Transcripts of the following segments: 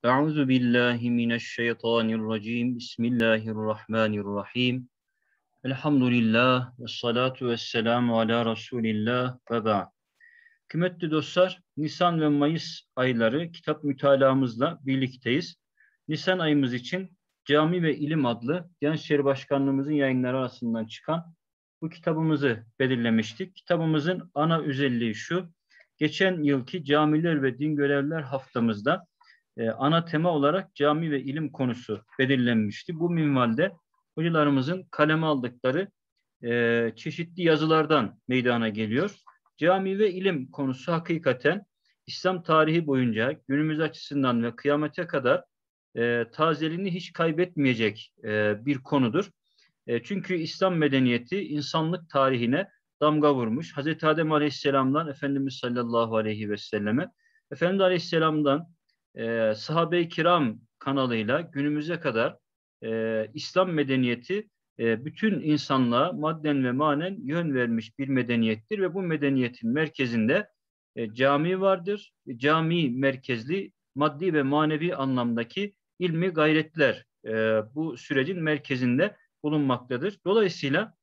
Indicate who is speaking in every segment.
Speaker 1: Euzu billahi mineşşeytanirracim. Bismillahirrahmanirrahim. Elhamdülillah ve salatu vesselamu ala Resulillah ve ba'd. Kıymetli dostlar, Nisan ve Mayıs ayları kitap mütalaamızla birlikteyiz. Nisan ayımız için Cami ve İlim adlı Gençleri Başkanlığımızın yayınları arasından çıkan bu kitabımızı belirlemiştik. Kitabımızın ana özelliği şu: geçen yılki Camiler ve Din Görevliler haftamızda ana tema olarak cami ve ilim konusu belirlenmişti. Bu minvalde hocalarımızın kaleme aldıkları çeşitli yazılardan meydana geliyor. Cami ve ilim konusu hakikaten İslam tarihi boyunca günümüz açısından ve kıyamete kadar tazeliğini hiç kaybetmeyecek bir konudur. Çünkü İslam medeniyeti insanlık tarihine damga vurmuş. Hazreti Adem Aleyhisselam'dan Efendimiz sallallahu aleyhi ve selleme, Efendimiz Aleyhisselam'dan sahabe-i kiram kanalıyla günümüze kadar İslam medeniyeti bütün insanlığa madden ve manen yön vermiş bir medeniyettir ve bu medeniyetin merkezinde cami vardır. Cami merkezli maddi ve manevi anlamdaki ilmi gayretler bu sürecin merkezinde bulunmaktadır. Dolayısıyla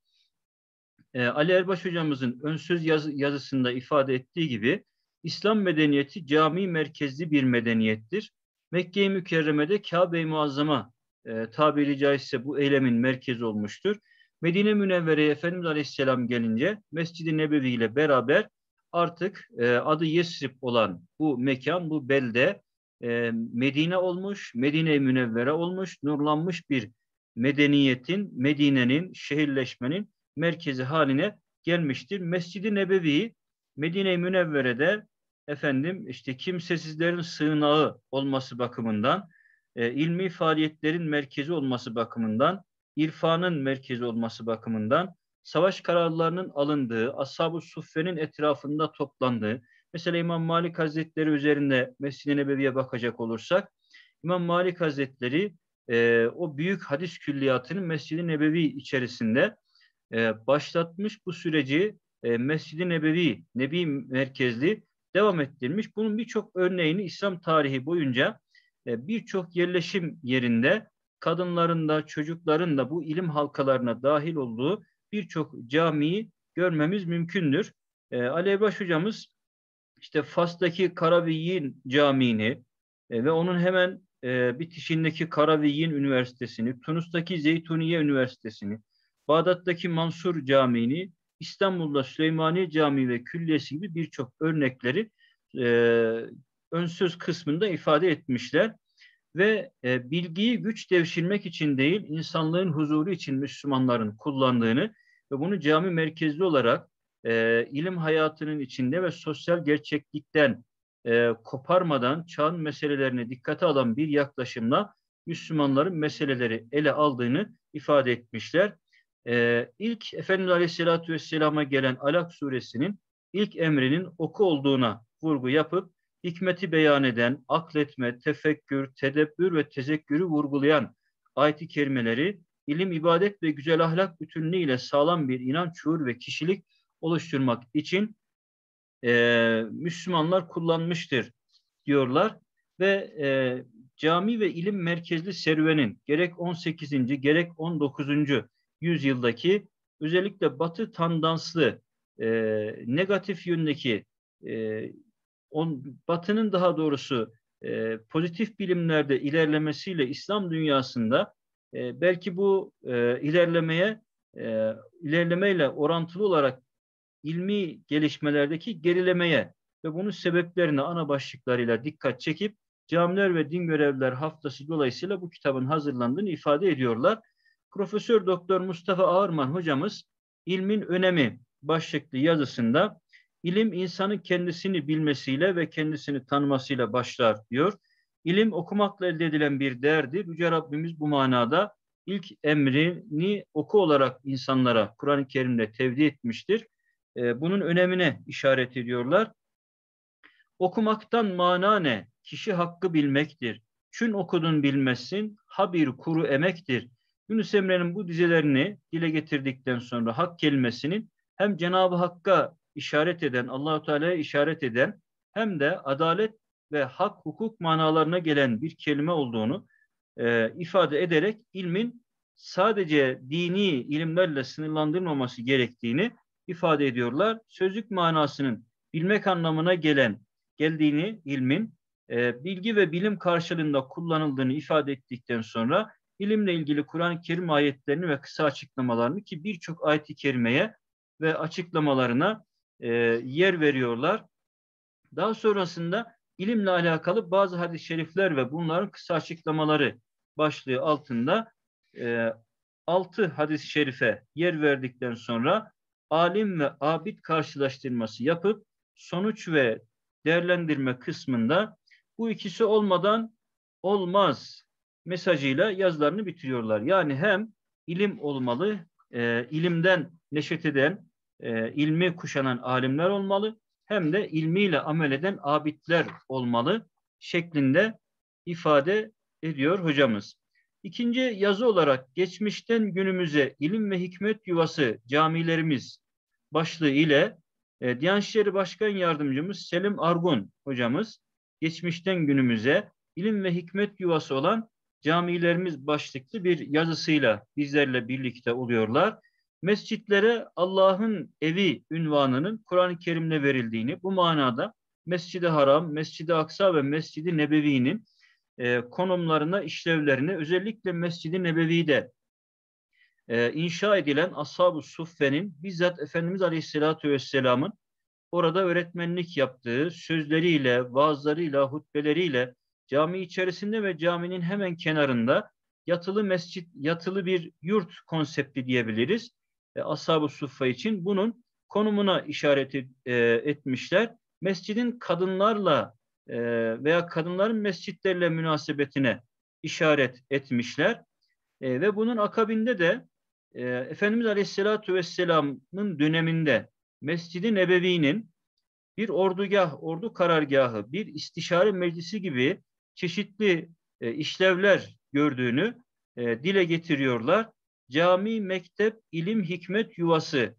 Speaker 1: Ali Erbaş hocamızın ön söz yazısında ifade ettiği gibi İslam medeniyeti cami merkezli bir medeniyettir. Mekke-i Mükerreme'de Kabe-i Muazzama tabiri caizse bu eylemin merkezi olmuştur. Medine Münevvere'ye Efendimiz Aleyhisselam gelince Mescid-i Nebevi ile beraber artık adı Yesrib olan bu mekan, bu belde Medine olmuş, Medine-i Münevvere olmuş, nurlanmış bir medeniyetin, Medine'nin, şehirleşmenin merkezi haline gelmiştir. Mescid-i Nebevi Medine-i Münevvere'de işte kimsesizlerin sığınağı olması bakımından, ilmi faaliyetlerin merkezi olması bakımından, irfanın merkezi olması bakımından, savaş kararlarının alındığı, Ashab-ı Suffe'nin etrafında toplandığı, mesela İmam Malik Hazretleri üzerinde Mescid-i Nebevi'ye bakacak olursak, İmam Malik Hazretleri o büyük hadis külliyatının Mescid-i Nebevi içerisinde başlatmış, bu süreci Mescid-i Nebevi, Nebi merkezli devam ettirmiş. Bunun birçok örneğini İslam tarihi boyunca birçok yerleşim yerinde kadınların da çocukların da bu ilim halkalarına dahil olduğu birçok camiyi görmemiz mümkündür. Ali Erbaş hocamız işte Fas'taki Karaviyin Camii'ni ve onun hemen bitişindeki Karaviyin Üniversitesi'ni, Tunus'taki Zeytuniye Üniversitesi'ni, Bağdat'taki Mansur Camii'ni, İstanbul'da Süleymaniye Camii ve Külliyesi gibi birçok örnekleri e, ön söz kısmında ifade etmişler. Ve bilgiyi güç devşirmek için değil, insanlığın huzuru için Müslümanların kullandığını ve bunu cami merkezli olarak ilim hayatının içinde ve sosyal gerçeklikten koparmadan çağın meselelerini dikkate alan bir yaklaşımla Müslümanların meseleleri ele aldığını ifade etmişler. İlk Efendimiz Aleyhisselatü Vesselam'a gelen Alak suresinin ilk emrinin oku olduğuna vurgu yapıp hikmeti beyan eden, akletme, tefekkür, tedebbür ve tezekkürü vurgulayan ayet-i kerimeleri ilim, ibadet ve güzel ahlak bütünlüğüyle sağlam bir inanç, şuur ve kişilik oluşturmak için Müslümanlar kullanmıştır diyorlar ve cami ve ilim merkezli serüvenin gerek 18. gerek 19. yüzyıldaki özellikle Batı tandanslı negatif yöndeki Batı'nın daha doğrusu pozitif bilimlerde ilerlemesiyle İslam dünyasında belki bu ilerlemeyle orantılı olarak ilmi gelişmelerdeki gerilemeye ve bunun sebeplerine ana başlıklarıyla dikkat çekip Camiler ve Din Görevliler Haftası dolayısıyla bu kitabın hazırlandığını ifade ediyorlar. Profesör Doktor Mustafa Ağırman hocamız ilmin önemi başlıklı yazısında ilim insanın kendisini bilmesiyle ve kendisini tanımasıyla başlar diyor. İlim okumakla elde edilen bir değerdir. Yüce Rabbimiz bu manada ilk emrini oku olarak insanlara Kur'an-ı Kerim'de tevdi etmiştir. Bunun önemine işaret ediyorlar. Okumaktan mana ne? Kişi hakkı bilmektir. Çün okudun bilmezsin, ha bir kuru emektir. Yunus Emre'nin bu dizelerini dile getirdikten sonra hak kelimesinin hem Cenab-ı Hakk'a işaret eden, Allah-u Teala'ya işaret eden hem de adalet ve hak, hukuk manalarına gelen bir kelime olduğunu ifade ederek ilmin sadece dini ilimlerle sınırlandırılmaması gerektiğini ifade ediyorlar. Sözlük manasının bilmek anlamına geldiğini ilmin bilgi ve bilim karşılığında kullanıldığını ifade ettikten sonra ilimle ilgili Kur'an-ı Kerim ayetlerini ve kısa açıklamalarını ki birçok ayet-i kerimeye ve açıklamalarına yer veriyorlar. Daha sonrasında ilimle alakalı bazı hadis-i şerifler ve bunların kısa açıklamaları başlığı altında 6 hadis-i şerife yer verdikten sonra alim ve abid karşılaştırması yapıp sonuç ve değerlendirme kısmında bu ikisi olmadan olmaz mesajıyla yazılarını bitiriyorlar. Yani hem ilim olmalı, ilimden neşet eden, ilmi kuşanan alimler olmalı, hem de ilmiyle amel eden abidler olmalı şeklinde ifade ediyor hocamız. İkinci yazı olarak geçmişten günümüze ilim ve hikmet yuvası camilerimiz başlığı ile Diyanet İşleri Başkan Yardımcımız Selim Argun hocamız geçmişten günümüze ilim ve hikmet yuvası olan camilerimiz başlıklı bir yazısıyla bizlerle birlikte oluyorlar. Mescitlere Allah'ın evi ünvanının Kur'an-ı Kerim'le verildiğini, bu manada Mescid-i Haram, Mescid-i Aksa ve Mescid-i Nebevi'nin konumlarına, işlevlerine, özellikle Mescid-i Nebevi'de inşa edilen Ashab-ı Suffe'nin bizzat Efendimiz Aleyhisselatü Vesselam'ın orada öğretmenlik yaptığı sözleriyle, vaazlarıyla, hutbeleriyle cami içerisinde ve caminin hemen kenarında yatılı mescit, yatılı bir yurt konsepti diyebiliriz. Ashab-ı Suffe için bunun konumuna işaret etmişler. Mescidin kadınlarla veya kadınların mescitlerle münasebetine işaret etmişler. Ve bunun akabinde de Efendimiz Aleyhisselatü Vesselam'ın döneminde Mescid-i Nebevi'nin bir ordugah, ordu karargahı, bir istişare meclisi gibi çeşitli işlevler gördüğünü dile getiriyorlar. Cami, mektep, ilim, hikmet yuvası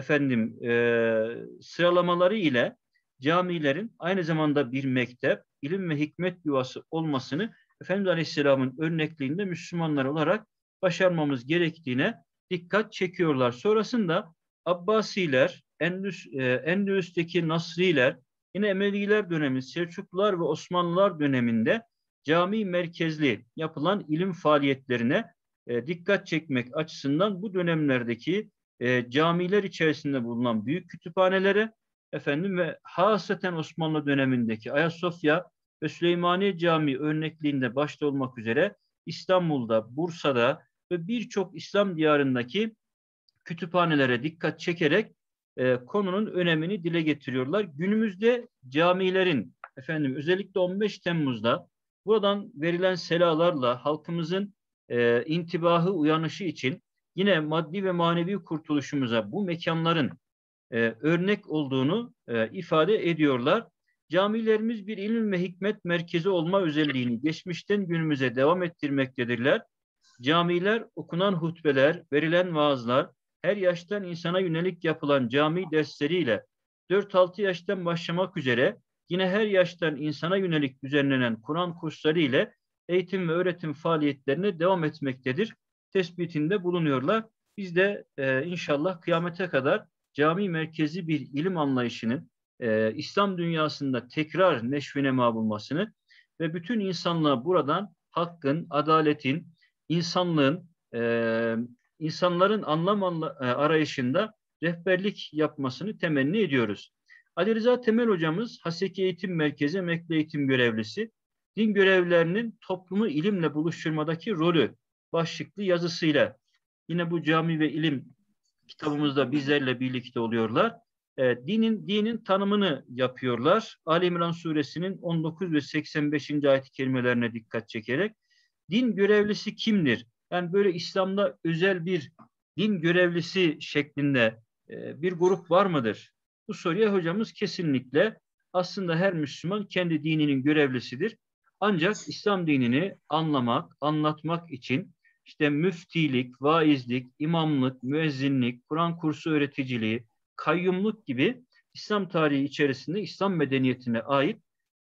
Speaker 1: sıralamaları ile camilerin aynı zamanda bir mektep, ilim ve hikmet yuvası olmasını Efendimiz Aleyhisselam'ın örnekliğinde Müslümanlar olarak başarmamız gerektiğine dikkat çekiyorlar. Sonrasında Abbasiler, Endülüs'teki Nasriler, yine Emeviler dönemi, Selçuklular ve Osmanlılar döneminde cami merkezli yapılan ilim faaliyetlerine dikkat çekmek açısından bu dönemlerdeki camiler içerisinde bulunan büyük kütüphanelere ve hasaten Osmanlı dönemindeki Ayasofya ve Süleymaniye Camii örnekliğinde başta olmak üzere İstanbul'da, Bursa'da ve birçok İslam diyarındaki kütüphanelere dikkat çekerek konunun önemini dile getiriyorlar. Günümüzde camilerin özellikle 15 Temmuz'da buradan verilen selalarla halkımızın intibahı, uyanışı için yine maddi ve manevi kurtuluşumuza bu mekanların örnek olduğunu ifade ediyorlar. Camilerimiz bir ilim ve hikmet merkezi olma özelliğini geçmişten günümüze devam ettirmektedirler. Camiler, okunan hutbeler, verilen vaazlar, her yaştan insana yönelik yapılan cami dersleriyle 4-6 yaştan başlamak üzere yine her yaştan insana yönelik düzenlenen Kur'an kursları ile eğitim ve öğretim faaliyetlerine devam etmektedir. Tespitinde bulunuyorlar. Biz de inşallah kıyamete kadar cami merkezi bir ilim anlayışının İslam dünyasında tekrar neşvine bulmasını ve bütün insanlığa buradan hakkın, adaletin, insanların anlam arayışında rehberlik yapmasını temenni ediyoruz. Ali Rıza Temel hocamız Haseki Eğitim Merkezi emekli eğitim görevlisi, din görevlilerinin toplumu ilimle buluşturmadaki rolü başlıklı yazısıyla yine bu cami ve ilim kitabımızda bizlerle birlikte oluyorlar. Dinin tanımını yapıyorlar. Ali İmran suresinin 19 ve 85. ayet-i kerimelerine dikkat çekerek din görevlisi kimdir? Yani böyle İslam'da özel bir din görevlisi şeklinde bir grup var mıdır? Bu soruya hocamız kesinlikle aslında her Müslüman kendi dininin görevlisidir. Ancak İslam dinini anlamak, anlatmak için işte müftilik, vaizlik, imamlık, müezzinlik, Kur'an kursu öğreticiliği, kayyumluk gibi İslam tarihi içerisinde İslam medeniyetine ait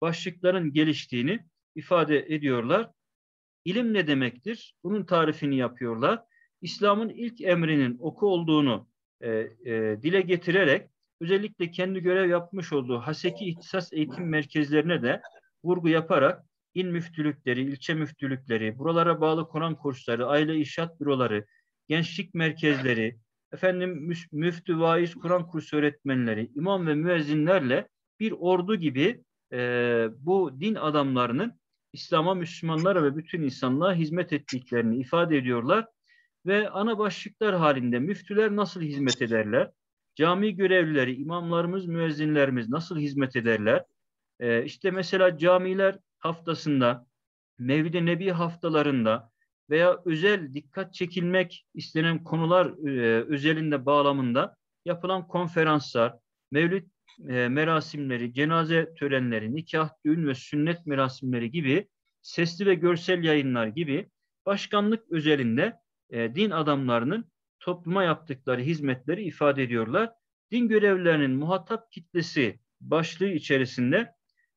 Speaker 1: başlıkların geliştiğini ifade ediyorlar. İlim ne demektir? Bunun tarifini yapıyorlar. İslam'ın ilk emrinin oku olduğunu dile getirerek özellikle kendi görev yapmış olduğu Haseki İhtisas Eğitim Merkezlerine de vurgu yaparak il müftülükleri, ilçe müftülükleri, buralara bağlı Kur'an kursları, aile irşat büroları, gençlik merkezleri, müftü, vaiz, Kur'an kursu öğretmenleri, imam ve müezzinlerle bir ordu gibi bu din adamlarının İslam'a, Müslümanlara ve bütün insanlığa hizmet ettiklerini ifade ediyorlar. Ve ana başlıklar halinde müftüler nasıl hizmet ederler? Cami görevlileri, imamlarımız, müezzinlerimiz nasıl hizmet ederler? İşte mesela camiler haftasında, Mevlid-i Nebi haftalarında veya özel dikkat çekilmek istenen konular özelinde bağlamında yapılan konferanslar, Mevlid merasimleri, cenaze törenleri, nikah, düğün ve sünnet merasimleri gibi sesli ve görsel yayınlar gibi başkanlık özelinde din adamlarının topluma yaptıkları hizmetleri ifade ediyorlar. Din görevlilerinin muhatap kitlesi başlığı içerisinde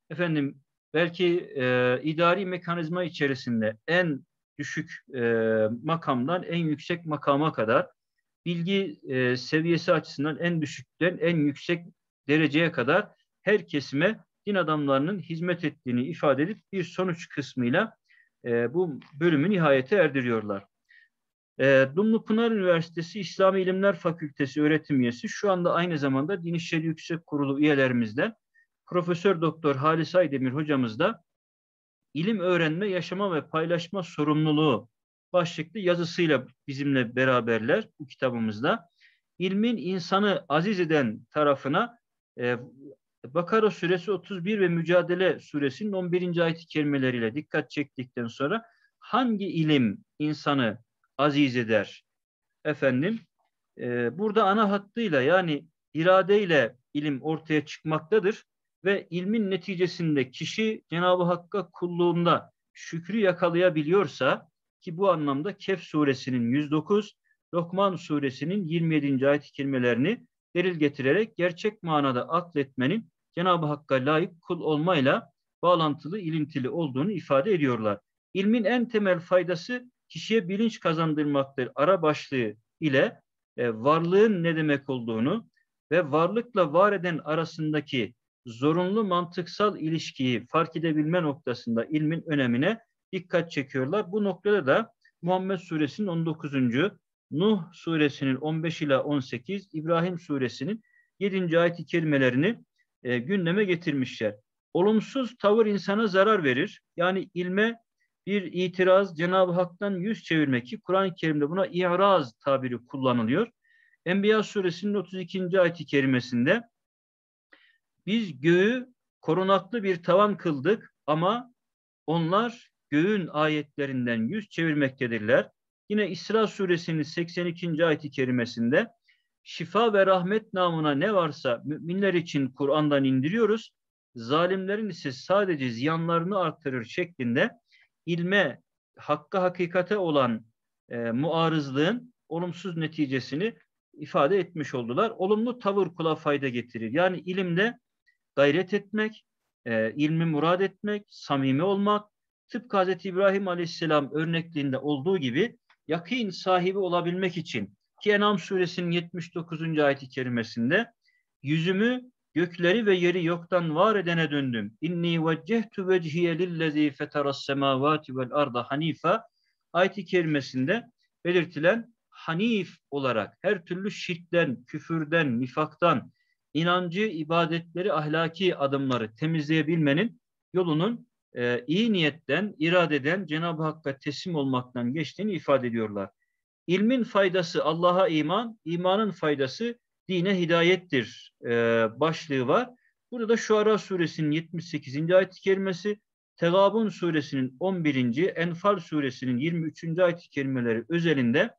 Speaker 1: belki idari mekanizma içerisinde en düşük makamdan en yüksek makama kadar bilgi seviyesi açısından en düşükten en yüksek dereceye kadar her kesime din adamlarının hizmet ettiğini ifade edip bir sonuç kısmıyla bu bölümü nihayete erdiriyorlar. Dumlupınar Üniversitesi İslami İlimler Fakültesi öğretim üyesi, şu anda aynı zamanda Din İşleri Yüksek Kurulu üyelerimizden Profesör Doktor Halis Aydemir hocamız da İlim Öğrenme, Yaşama ve Paylaşma Sorumluluğu başlıklı yazısıyla bizimle beraberler bu kitabımızda. İlmin insanı aziz eden tarafına Bakara suresi 31 ve Mücadele suresinin 11. ayet-i kerimeleriyle dikkat çektikten sonra hangi ilim insanı aziz eder? Burada ana hattıyla yani iradeyle ilim ortaya çıkmaktadır ve ilmin neticesinde kişi Cenab-ı Hakk'a kulluğunda şükrü yakalayabiliyorsa, ki bu anlamda Kehf suresinin 109, Lokman suresinin 27. ayet-i kerimelerini delil getirerek gerçek manada akletmenin Cenab-ı Hakk'a layık kul olmayla bağlantılı, ilintili olduğunu ifade ediyorlar. İlmin en temel faydası kişiye bilinç kazandırmaktır. Ara başlığı ile varlığın ne demek olduğunu ve varlıkla var eden arasındaki zorunlu mantıksal ilişkiyi fark edebilme noktasında ilmin önemine dikkat çekiyorlar. Bu noktada da Muhammed Suresinin 19. Nuh Suresinin 15 ila 18, İbrahim Suresinin 7. ayet-i kerimelerini gündeme getirmişler. Olumsuz tavır insana zarar verir. Yani ilme bir itiraz, Cenab-ı Hak'tan yüz çevirmek, ki Kur'an-ı Kerim'de buna i'raz tabiri kullanılıyor. Enbiya Suresinin 32. ayet-i kerimesinde biz göğü korunaklı bir tavan kıldık ama onlar göğün ayetlerinden yüz çevirmektedirler. Yine İsra Suresinin 82. ayet-i kerimesinde şifa ve rahmet namına ne varsa müminler için Kur'an'dan indiriyoruz. Zalimlerin ise sadece ziyanlarını artırır şeklinde ilme, hakka, hakikate olan muarızlığın olumsuz neticesini ifade etmiş oldular. Olumlu tavır kula fayda getirir. Yani ilimde gayret etmek, ilmi murad etmek, samimi olmak, tıpkı Hz. İbrahim Aleyhisselam örnekliğinde olduğu gibi yakîn sahibi olabilmek için, ki En'am suresinin 79. ayet-i kerimesinde yüzümü gökleri ve yeri yoktan var edene döndüm. İnni veccehtu vecihiye lillezî feteras semâvâti vel arda hanifa ayet-i kerimesinde belirtilen hanif olarak her türlü şirkten, küfürden, nifaktan, inancı, ibadetleri, ahlaki adımları temizleyebilmenin yolunun iyi niyetten, iradeden, Cenab-ı Hakk'a teslim olmaktan geçtiğini ifade ediyorlar. İlmin faydası Allah'a iman, imanın faydası dine hidayettir başlığı var. Burada Şuara suresinin 78. ayet-i kerimesi, Tegabun suresinin 11. Enfal suresinin 23. ayet-i kerimeleri özelinde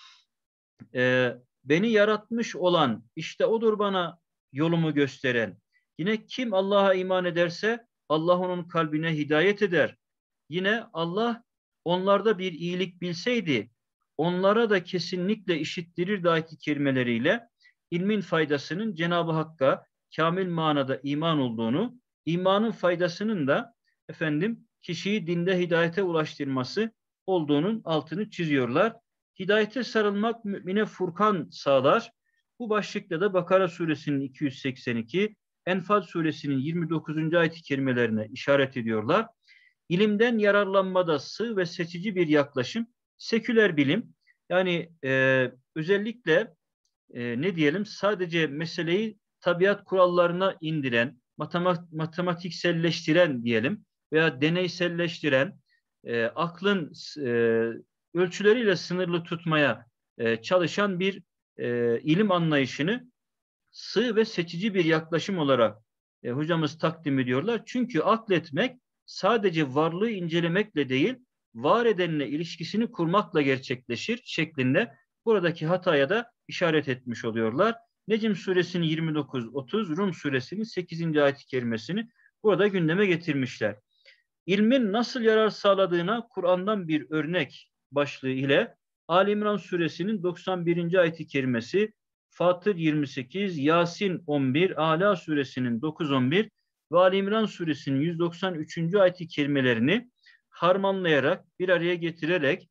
Speaker 1: beni yaratmış olan, işte odur bana yolumu gösteren. Yine kim Allah'a iman ederse Allah onun kalbine hidayet eder. Yine Allah onlarda bir iyilik bilseydi onlara da kesinlikle işittirirdi ayet-i kerimeleriyle ilmin faydasının Cenab-ı Hakk'a kamil manada iman olduğunu imanın faydasının da kişiyi dinde hidayete ulaştırması olduğunun altını çiziyorlar. Hidayete sarılmak mümine furkan sağlar. Bu başlıkta da Bakara suresinin 282, Enfal suresinin 29. ayet-i kerimelerine işaret ediyorlar. İlimden yararlanmada sığ ve seçici bir yaklaşım, seküler bilim, yani özellikle ne diyelim, sadece meseleyi tabiat kurallarına indiren, matematikselleştiren diyelim veya deneyselleştiren, aklın ölçüleriyle sınırlı tutmaya çalışan bir ilim anlayışını sığ ve seçici bir yaklaşım olarak hocamız takdim ediyorlar. Çünkü akletmek sadece varlığı incelemekle değil, var edenle ilişkisini kurmakla gerçekleşir şeklinde buradaki hataya da işaret etmiş oluyorlar. Necm suresinin 29-30, Rum suresinin 8. ayet-i kerimesini burada gündeme getirmişler. İlmin nasıl yarar sağladığına Kur'an'dan bir örnek başlığı ile Ali İmran suresinin 91. ayet-i kerimesi, Fatır 28, Yasin 11, Ala suresinin 9-11 ve Ali İmran suresinin 193. ayet-i kerimelerini harmanlayarak, bir araya getirerek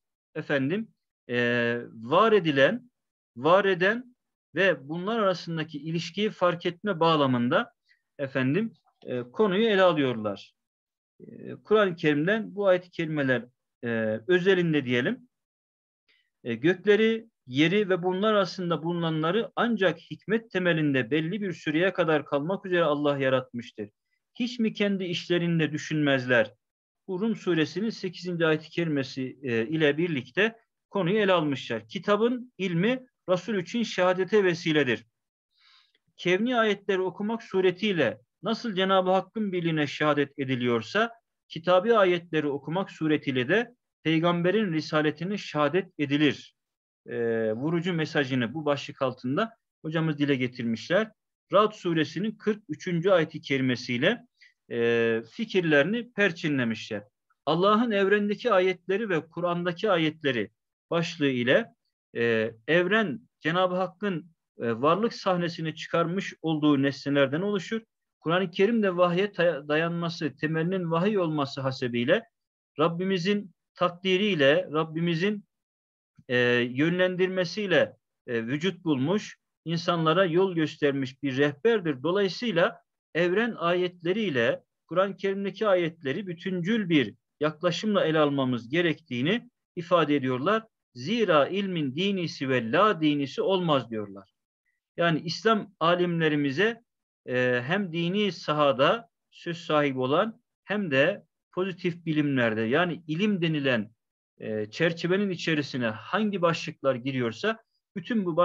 Speaker 1: var eden ve bunlar arasındaki ilişkiyi fark etme bağlamında konuyu ele alıyorlar. Kur'an-ı Kerim'den bu ayet-i kerimeler özelinde diyelim, gökleri, yeri ve bunlar arasında bulunanları ancak hikmet temelinde belli bir süreye kadar kalmak üzere Allah yaratmıştır. Hiç mi kendi işlerinde düşünmezler? Bu Rum suresinin 8. ayet-i kerimesi ile birlikte konuyu ele almışlar. Kitabın ilmi Resul için şehadete vesiledir. Kevni ayetleri okumak suretiyle nasıl Cenab-ı Hakk'ın birliğine şehadet ediliyorsa, kitabi ayetleri okumak suretiyle de peygamberin risaletine şehadet edilir. Vurucu mesajını bu başlık altında hocamız dile getirmişler. Ra'd suresinin 43. ayet-i kerimesiyle fikirlerini perçinlemişler. Allah'ın evrendeki ayetleri ve Kur'an'daki ayetleri başlığı ile evren Cenab-ı Hakk'ın varlık sahnesini çıkarmış olduğu nesnelerden oluşur. Kur'an-ı Kerim'de vahye dayanması, temelinin vahiy olması hasebiyle Rabbimizin takdiriyle, Rabbimizin yönlendirmesiyle vücut bulmuş, insanlara yol göstermiş bir rehberdir. Dolayısıyla evren ayetleriyle Kur'an-ı Kerim'deki ayetleri bütüncül bir yaklaşımla ele almamız gerektiğini ifade ediyorlar. Zira ilmin dinisi ve la dinisi olmaz diyorlar. Yani İslam alimlerimize hem dini sahada söz sahibi olan hem de pozitif bilimlerde, yani ilim denilen çerçevenin içerisine hangi başlıklar giriyorsa bütün bu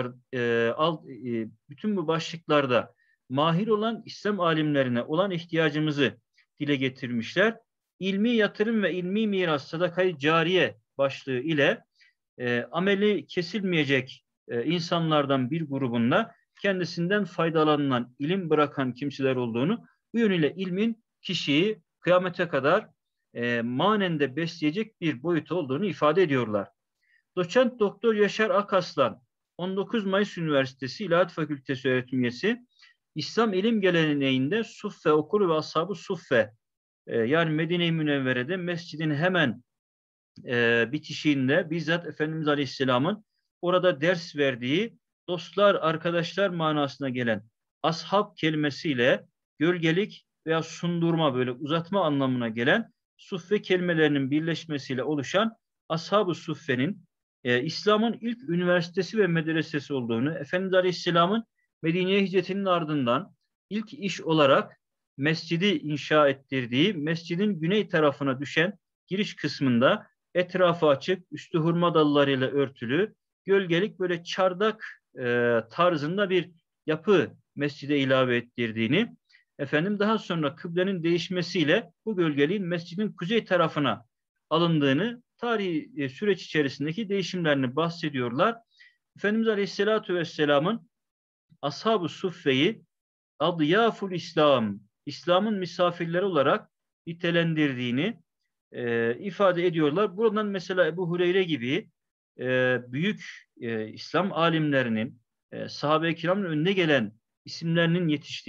Speaker 1: başlıklarda mahir olan İslam alimlerine olan ihtiyacımızı dile getirmişler. İlmi yatırım ve ilmi miras sadakayı cariye başlığı ile ameli kesilmeyecek insanlardan bir grubunda kendisinden faydalanan, ilim bırakan kimseler olduğunu, bu yönüyle ilmin kişiyi kıyamete kadar manen de besleyecek bir boyut olduğunu ifade ediyorlar. Doçent Doktor Yaşar Akaslan, 19 Mayıs Üniversitesi İlahiyat Fakültesi öğretim üyesi, İslam ilim geleneğinde Suffe okulu ve Ashab-ı Suffe, yani Medine-i Münevvere'de mescidin hemen bitişiğinde bizzat Efendimiz Aleyhisselam'ın orada ders verdiği dostlar, arkadaşlar manasına gelen ashab kelimesiyle gölgelik veya sundurma, böyle uzatma anlamına gelen suffe kelimelerinin birleşmesiyle oluşan Ashab-ı Suffe'nin İslam'ın ilk üniversitesi ve medresesi olduğunu, Efendimiz Aleyhisselam'ın Medine'ye hicretinin ardından ilk iş olarak mescidi inşa ettirdiği, mescidin güney tarafına düşen giriş kısmında etrafı açık, üstü hurma dallarıyla örtülü, gölgelik, böyle çardak tarzında bir yapı mescide ilave ettirdiğini, daha sonra kıblenin değişmesiyle bu gölgeliğin mescidin kuzey tarafına alındığını, tarihi süreç içerisindeki değişimlerini bahsediyorlar. Efendimiz Aleyhisselatü Vesselam'ın Ashab-ı Suffe'yi Adyaful İslam, İslam'ın misafirleri olarak nitelendirdiğini ifade ediyorlar. Buradan mesela Ebu Hureyre gibi büyük İslam alimlerinin, sahabe-i kiramın önüne gelen isimlerinin yetiştiğini,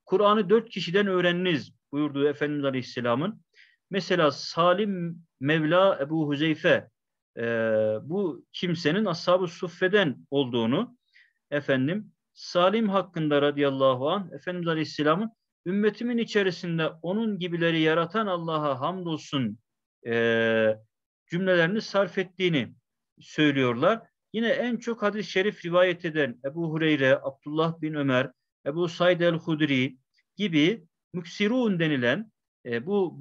Speaker 1: Kur'an'ı 4 kişiden öğreniniz buyurduğu Efendimiz Aleyhisselam'ın. Mesela Salim Mevla Ebu Huzeyfe, bu kimsenin Ashab-ı Suffe'den olduğunu, efendim Salim hakkında radıyallahu anh Efendimiz Aleyhisselam'ın ümmetimin içerisinde onun gibileri yaratan Allah'a hamdolsun cümlelerini sarf ettiğini söylüyorlar. Yine en çok hadis-i şerif rivayet eden Ebu Hureyre, Abdullah bin Ömer, Ebu Said el-Hudri gibi müksirun denilen bu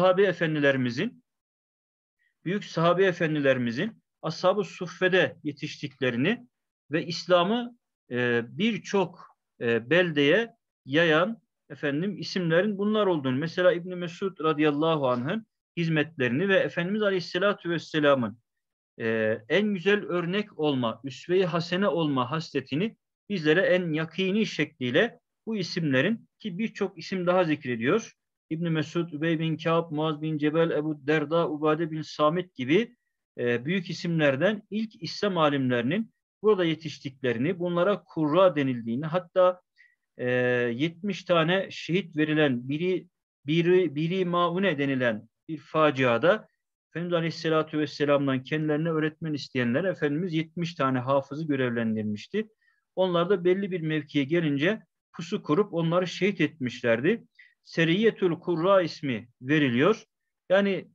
Speaker 1: büyük sahabe efendilerimizin Ashab-ı Suffe'de yetiştiklerini ve İslam'ı birçok beldeye yayan isimlerin bunlar olduğunu, mesela İbn Mesud radıyallahu anh'ın hizmetlerini ve Efendimiz Aleyhisselatü Vesselam'ın en güzel örnek olma, üsve-i hasene olma hasletini bizlere en yakini şekliyle bu isimlerin, ki birçok isim daha zikrediyor, İbn Mesud, Übey bin Kâb, Muaz bin Cebel, Ebu Derda, Ubade bin Samit gibi büyük isimlerden ilk İslam alimlerinin burada yetiştiklerini, bunlara kurra denildiğini, hatta 70 tane şehit verilen biri maune denilen bir faciada Efendimiz Aleyhisselatü Vesselam'dan kendilerine öğretmen isteyenler Efendimiz 70 tane hafızı görevlendirmişti. Onlar da belli bir mevkiye gelince pusu kurup onları şehit etmişlerdi. Seriyetül Kurra ismi veriliyor. Yani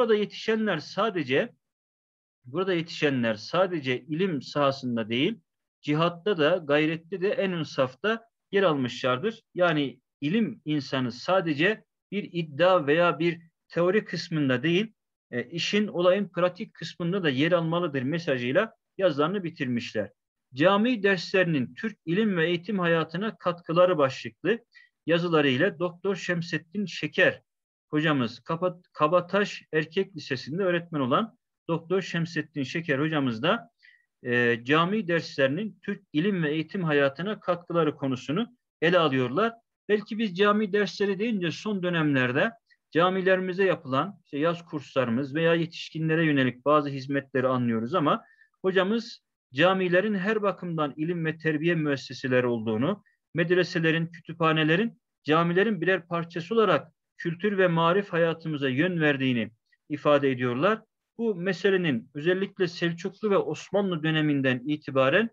Speaker 1: burada yetişenler sadece ilim sahasında değil, cihatta da, gayrette de en ön safta yer almışlardır. Yani ilim insanı sadece bir iddia veya bir teori kısmında değil, işin, olayın pratik kısmında da yer almalıdır mesajıyla yazılarını bitirmişler. Cami derslerinin Türk ilim ve eğitim hayatına katkıları başlıklı yazılarıyla Doktor Şemsettin Şeker hocamız, Kabataş Erkek Lisesi'nde öğretmen olan Doktor Şemsettin Şeker hocamız da cami derslerinin Türk ilim ve eğitim hayatına katkıları konusunu ele alıyorlar. Belki biz cami dersleri deyince son dönemlerde camilerimize yapılan yaz kurslarımız veya yetişkinlere yönelik bazı hizmetleri anlıyoruz, ama hocamız camilerin her bakımdan ilim ve terbiye müesseseleri olduğunu, medreselerin, kütüphanelerin, camilerin birer parçası olarak kültür ve marif hayatımıza yön verdiğini ifade ediyorlar. Bu meselenin özellikle Selçuklu ve Osmanlı döneminden itibaren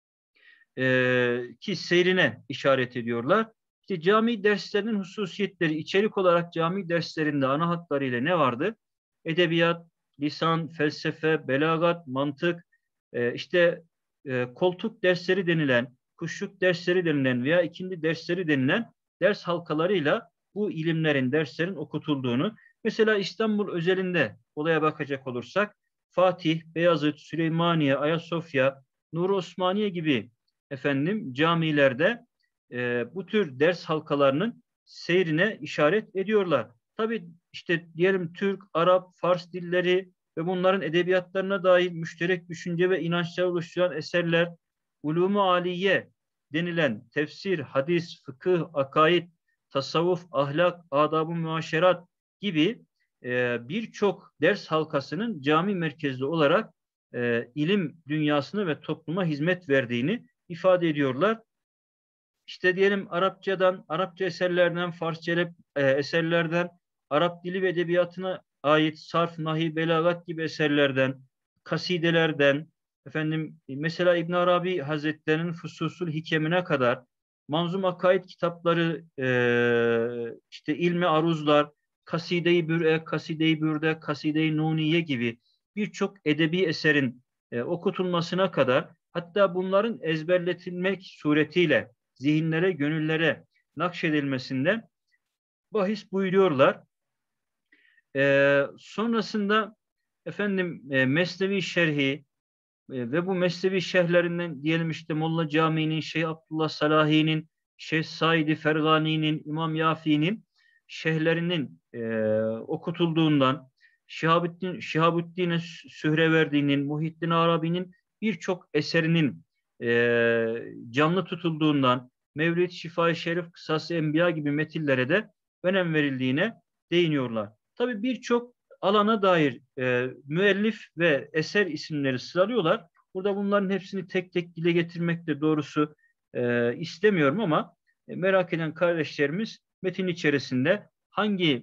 Speaker 1: ki seyrine işaret ediyorlar. İşte cami derslerinin hususiyetleri, içerik olarak cami derslerinde ana hatlarıyla ne vardı? Edebiyat, lisan, felsefe, belagat, mantık, koltuk dersleri denilen, kuşluk dersleri denilen veya ikindi dersleri denilen ders halkalarıyla bu derslerin okutulduğunu, mesela İstanbul özelinde olaya bakacak olursak, Fatih, Beyazıt, Süleymaniye, Ayasofya, Nur Osmaniye gibi camilerde bu tür ders halkalarının seyrine işaret ediyorlar. Tabii işte diyelim Türk, Arap, Fars dilleri ve bunların edebiyatlarına dair müşterek düşünce ve inançlar oluşturan eserler, ulûm-u âliye denilen tefsir, hadis, fıkıh, akaid, tasavvuf, ahlak, adab-ı muaşerat gibi birçok ders halkasının cami merkezli olarak ilim dünyasına ve topluma hizmet verdiğini ifade ediyorlar. İşte diyelim Arapça eserlerden, Farsça eserlerden, Arap dili ve edebiyatına ait sarf, nahi, belagat gibi eserlerden, kasidelerden, mesela İbn Arabi Hazretleri'nin Fususul Hikemine kadar, manzum akaid kitapları, ilmi aruzlar, Kaside-i Bür'e, Kaside-i Bürde, Kaside-i Nuniye gibi birçok edebi eserin okutulmasına kadar, hatta bunların ezberletilmek suretiyle zihinlere, gönüllere nakşedilmesinde bahis buyuruyorlar. Sonrasında Mesnevi Şerhi ve bu Mesnevi şerhlerinden diyelim Molla Camii'nin, Şeyh Abdullah Salahi'nin, Şeyh Said-i Fergani'nin, İmam Yafi'nin şerhlerinin okutulduğundan, Şihabüddin Sühreverdi'nin, Muhittin Arabi'nin birçok eserinin canlı tutulduğundan, Mevlid, Şifa-i Şerif, Kısas-ı Enbiya gibi metillere de önem verildiğine değiniyorlar. Tabii birçok alana dair müellif ve eser isimleri sıralıyorlar. Burada bunların hepsini tek tek dile getirmek de doğrusu istemiyorum, ama Merak eden kardeşlerimiz metin içerisinde hangi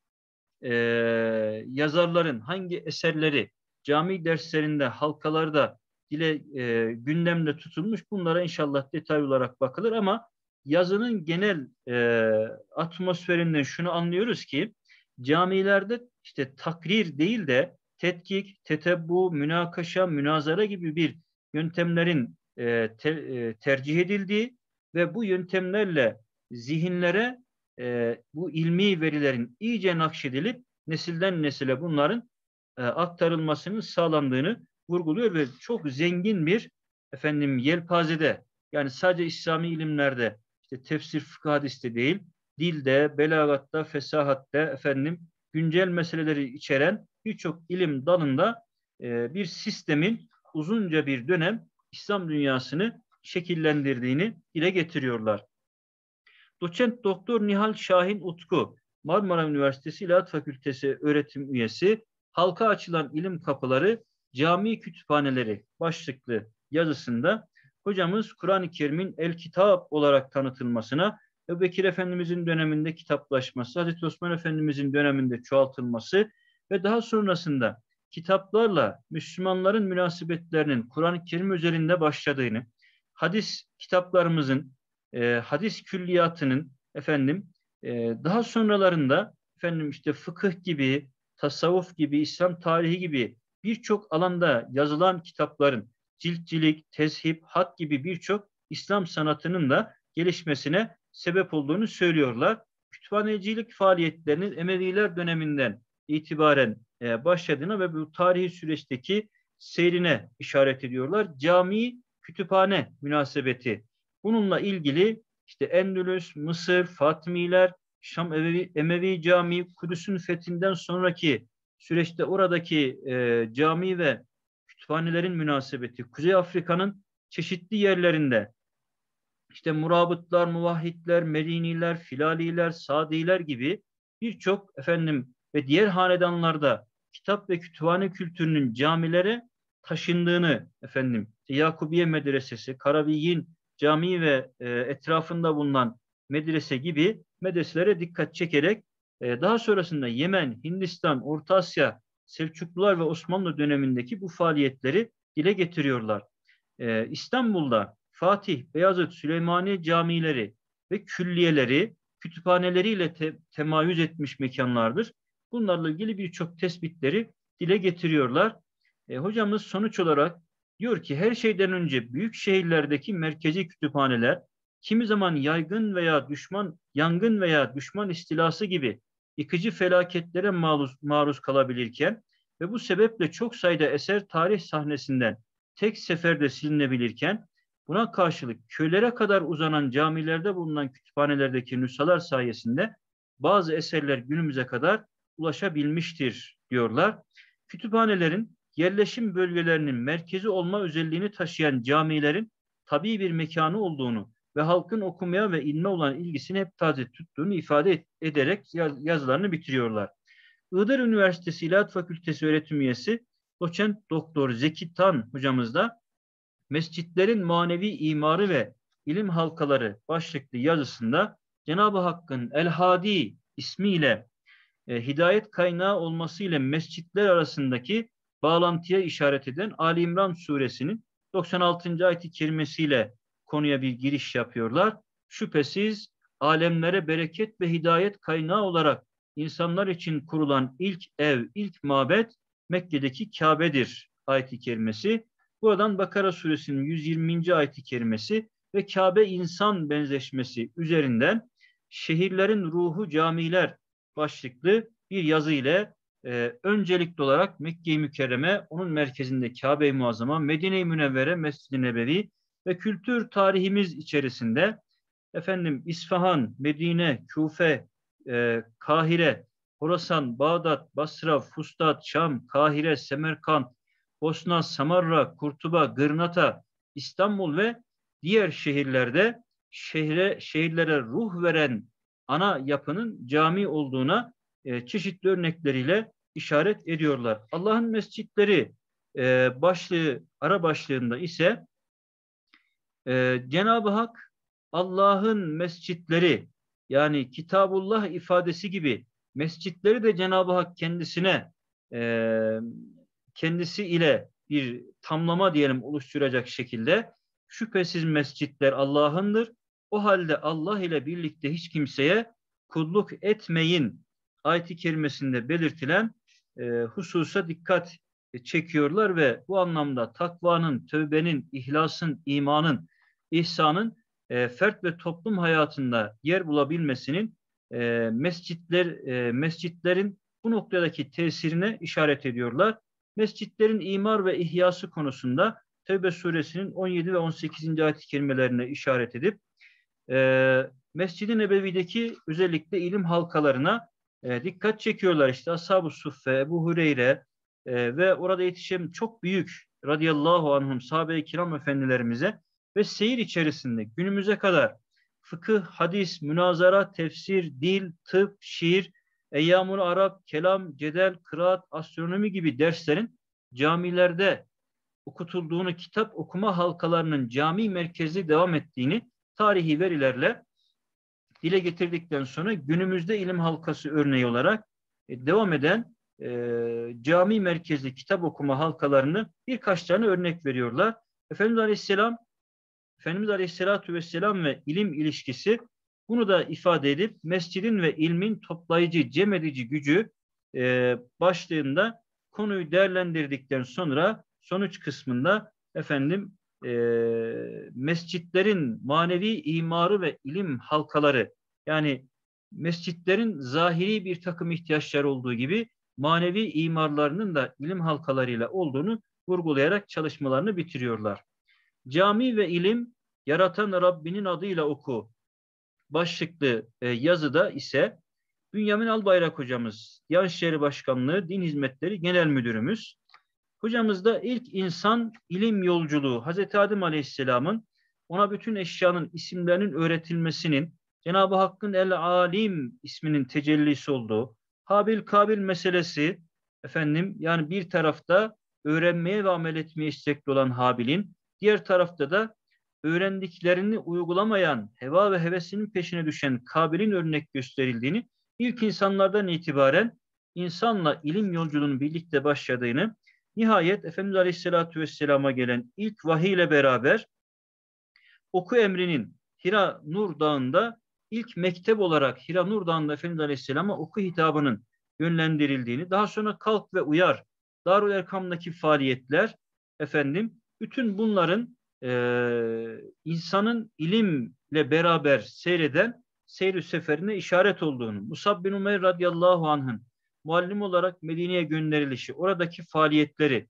Speaker 1: yazarların hangi eserleri cami derslerinde, halkalarda gündemde tutulmuş, bunlara inşallah detaylı olarak bakılır, ama yazının genel atmosferinden şunu anlıyoruz ki camilerde işte takrir değil de tetkik, tetebbu, münakaşa, münazara gibi bir yöntemlerin tercih edildiği ve bu yöntemlerle zihinlere bu ilmi verilerin iyice nakşedilip nesilden nesile bunların aktarılmasının sağlandığını vurguluyor ve çok zengin bir yelpazede, yani sadece İslami ilimlerde, işte tefsir, fıkıh, hadiste değil, dilde, belagatta, fesahatte, güncel meseleleri içeren birçok ilim dalında bir sistemin uzunca bir dönem İslam dünyasını şekillendirdiğini dile getiriyorlar. Doçent Doktor Nihal Şahin Utku, Marmara Üniversitesi İlahiyat Fakültesi öğretim üyesi, halka açılan ilim kapıları, cami kütüphaneleri başlıklı yazısında hocamız Kur'an-ı Kerim'in el kitap olarak tanıtılmasına, Ebu Bekir Efendimizin döneminde kitaplaşması, Hazreti Osman Efendimizin döneminde çoğaltılması ve daha sonrasında kitaplarla Müslümanların münasebetlerinin Kur'an-ı Kerim üzerinde başladığını, hadis kitaplarımızın, hadis külliyatının daha sonralarında işte fıkıh gibi, tasavvuf gibi, İslam tarihi gibi birçok alanda yazılan kitapların ciltçilik, tezhip, hat gibi birçok İslam sanatının da gelişmesine sebep olduğunu söylüyorlar. Kütüphanecilik faaliyetlerinin Emeviler döneminden itibaren başladığına ve bu tarihi süreçteki seyrine işaret ediyorlar. Cami, kütüphane münasebeti. Bununla ilgili işte Endülüs, Mısır, Fatimiler, Şam Emevi Camii, Kudüs'ün fethinden sonraki süreçte oradaki cami ve kütüphanelerin münasebeti, Kuzey Afrika'nın çeşitli yerlerinde işte murabıtlar, muvahhidler, mediniler, filaliler, sadiler gibi birçok ve diğer hanedanlarda kitap ve kütüphane kültürünün camilere taşındığını, Yakubiye Medresesi, Karaviyin Camii ve etrafında bulunan medrese gibi medreselere dikkat çekerek daha sonrasında Yemen, Hindistan, Orta Asya, Selçuklular ve Osmanlı dönemindeki bu faaliyetleri dile getiriyorlar. İstanbul'da Fatih, Beyazıt, Süleymaniye camileri ve külliyeleri kütüphaneleriyle temayüz etmiş mekanlardır. Bunlarla ilgili birçok tespitleri dile getiriyorlar. Hocamız sonuç olarak diyor ki her şeyden önce büyük şehirlerdeki merkezi kütüphaneler kimi zaman yangın veya düşman istilası gibi yıkıcı felaketlere maruz kalabilirken ve bu sebeple çok sayıda eser tarih sahnesinden tek seferde silinebilirken, buna karşılık köylere kadar uzanan camilerde bulunan kütüphanelerdeki nüshalar sayesinde bazı eserler günümüze kadar ulaşabilmiştir diyorlar. Kütüphanelerin yerleşim bölgelerinin merkezi olma özelliğini taşıyan camilerin tabii bir mekanı olduğunu ve halkın okumaya ve ilme olan ilgisini hep taze tuttuğunu ifade ederek yazılarını bitiriyorlar. Iğdır Üniversitesi İlahiyat Fakültesi öğretim üyesi Doçent Doktor Zeki Tan hocamız da Mescitlerin Manevi İmarı ve İlim Halkaları başlıklı yazısında Cenab-ı Hakk'ın El Hadi ismiyle hidayet kaynağı olmasıyla mescitler arasındaki bağlantıya işaret eden Ali İmran suresinin 96. ayet-i kerimesiyle konuya bir giriş yapıyorlar. Şüphesiz alemlere bereket ve hidayet kaynağı olarak insanlar için kurulan ilk ev, ilk mabet Mekke'deki Kabe'dir ayet-i kerimesi. Buradan Bakara suresinin 120. ayet-i kerimesi ve Kabe insan benzeşmesi üzerinden şehirlerin ruhu camiler başlıklı bir yazı ile öncelikli olarak Mekke-i Mükerreme, onun merkezinde Kabe-i Muazzama, Medine-i Münevvere, Mescid-i Nebevi ve kültür tarihimiz içerisinde İsfahan, Medine, Küfe, Kahire, Horasan, Bağdat, Basra, Fustat, Şam, Kahire, Semerkant, Bosna, Samarra, Kurtuba, Gırnata, İstanbul ve diğer şehirlerde şehirlere ruh veren ana yapının cami olduğuna çeşitli örnekleriyle işaret ediyorlar. Allah'ın mescitleri ara başlığında ise Cenab-ı Hak Allah'ın mescitleri, yani Kitabullah ifadesi gibi mescitleri de Cenab-ı Hak kendisine kendisi ile bir tamlama diyelim oluşturacak şekilde, şüphesiz mescitler Allah'ındır. O halde Allah ile birlikte hiç kimseye kulluk etmeyin ayet-i kerimesinde belirtilen hususa dikkat çekiyorlar ve bu anlamda takvanın, tövbenin, ihlasın, imanın, ihsanın fert ve toplum hayatında yer bulabilmesinin mescitlerin bu noktadaki tesirine işaret ediyorlar. Mescitlerin imar ve ihyası konusunda Tevbe suresinin 17 ve 18. ayet-i kerimelerine işaret edip Mescid-i Nebevi'deki özellikle ilim halkalarına dikkat çekiyorlar. İşte Ashab-ı Suffe, Ebu Hureyre ve orada yetişen çok büyük radıyallahu anhum sahabe-i kiram efendilerimize ve seyir içerisinde günümüze kadar fıkıh, hadis, münazara, tefsir, dil, tıp, şiir, eyyamul Arap, kelam, cedel, kıraat, astronomi gibi derslerin camilerde okutulduğunu, kitap okuma halkalarının cami merkezli devam ettiğini tarihi verilerle dile getirdikten sonra günümüzde ilim halkası örneği olarak devam eden cami merkezli kitap okuma halkalarını birkaç tane örnek veriyorlar. Efendimiz Aleyhisselatü Vesselam ve ilim ilişkisi bunu da ifade edip mescidin ve ilmin toplayıcı, cem edici gücü başlığında konuyu değerlendirdikten sonra sonuç kısmında mescitlerin manevi imarı ve ilim halkaları, yani mescitlerin zahiri bir takım ihtiyaçları olduğu gibi manevi imarlarının da ilim halkalarıyla olduğunu vurgulayarak çalışmalarını bitiriyorlar. Cami ve ilim yaratan Rabbinin adıyla oku başlıklı yazıda ise Bünyamin Albayrak hocamız, Diyanet İşleri Başkanlığı Din Hizmetleri Genel Müdürümüz, hocamız da ilk insan ilim yolculuğu Hazreti Adem Aleyhisselam'ın ona bütün eşyanın isimlerinin öğretilmesinin Cenab-ı Hakk'ın El-Alim isminin tecellisi olduğu, Habil-Kabil meselesi yani bir tarafta öğrenmeye ve amel etmeye istekli olan Habil'in, diğer tarafta da öğrendiklerini uygulamayan, heva ve hevesinin peşine düşen Kabil'in örnek gösterildiğini, ilk insanlardan itibaren insanla ilim yolculuğunun birlikte başladığını, nihayet Efendimiz Aleyhisselatü Vesselam'a gelen ilk vahiy ile beraber oku emrinin Hira Nur Dağı'nda ilk mektep olarak Hira Nur Dağı'nda Efendimiz Aleyhisselam'a oku hitabının yönlendirildiğini, daha sonra kalk ve uyar, Darül Erkam'daki faaliyetler, bütün bunların insanın ilimle beraber seyreden seyr-i seferine işaret olduğunu, Musab bin Umeyr radıyallahu anh'ın muallim olarak Medine'ye gönderilişi, oradaki faaliyetleri,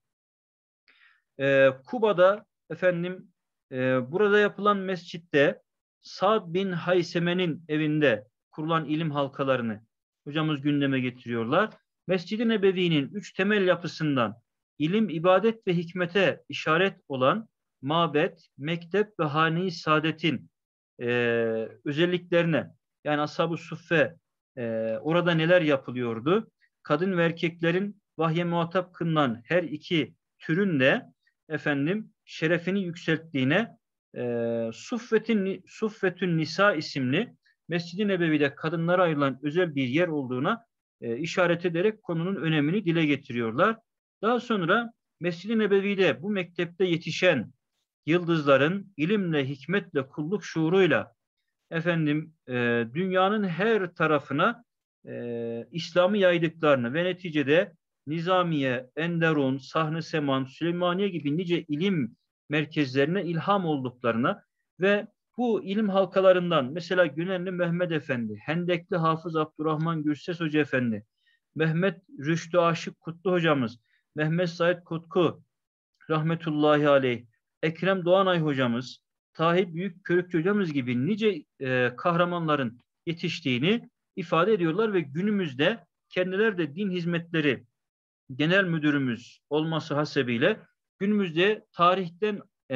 Speaker 1: Kuba'da burada yapılan mescitte Sa'd bin Hayseme'nin evinde kurulan ilim halkalarını hocamız gündeme getiriyorlar. Mescid-i Nebevi'nin 3 temel yapısından ilim, ibadet ve hikmete işaret olan mabet, mektep ve hane-i saadetin özelliklerine, yani Ashab-ı Suffe orada neler yapılıyordu? Kadın ve erkeklerin vahye muhatap kılınan her iki türün de şerefini yükselttiğine, Suffetün Nisa isimli Mescid-i Nebevi'de kadınlara ayrılan özel bir yer olduğuna işaret ederek konunun önemini dile getiriyorlar. Daha sonra Mescid-i Nebevi'de bu mektepte yetişen yıldızların ilimle, hikmetle, kulluk şuuruyla dünyanın her tarafına İslam'ı yaydıklarını ve neticede Nizamiye, Enderun, Sahn-ı Seman, Süleymaniye gibi nice ilim merkezlerine ilham olduklarına ve bu ilim halkalarından mesela Günenli Mehmet Efendi, Hendekli Hafız Abdurrahman Gürses Hoca Efendi, Mehmet Rüştü Aşık Kutlu Hocamız, Mehmet Said Kutku rahmetullahi aleyh, Ekrem Doğanay Hocamız, Tahir Büyük Körükçü Hocamız gibi nice kahramanların yetiştiğini ifade ediyorlar ve günümüzde kendileri de din hizmetleri genel müdürümüz olması hasebiyle günümüzde tarihten